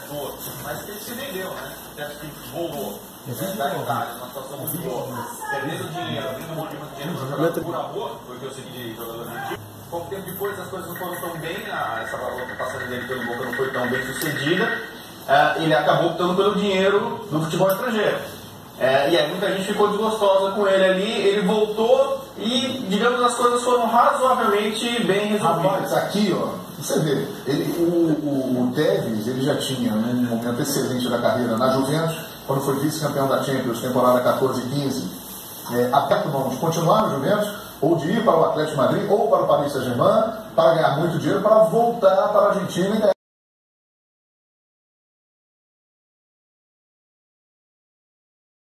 jogador, mas que ele se vendeu, né? Acho que voou. Da Itália, uma situação muito boa. Perdendo dinheiro, abrindo mão de muito dinheiro para jogar por amor, foi o que eu segui de jogador antigo. Pouco tempo depois as coisas não foram tão bem, essa outra passagem dele pelo Boca não foi tão bem sucedida. Ele acabou optando pelo dinheiro do futebol estrangeiro. E aí muita gente ficou desgostosa com ele ali, ele voltou e, digamos, as coisas foram razoavelmente bem resolvidas. Rapaz, aqui, ó, você vê, o Tevez, ele já tinha um momento excelente da carreira na Juventus, quando foi vice-campeão da Champions, temporada 14 e 15, aperta mão de continuar no Juventus, ou de ir para o Atlético de Madrid, ou para o Paris Saint-Germain, para ganhar muito dinheiro, para voltar para a Argentina e ganhar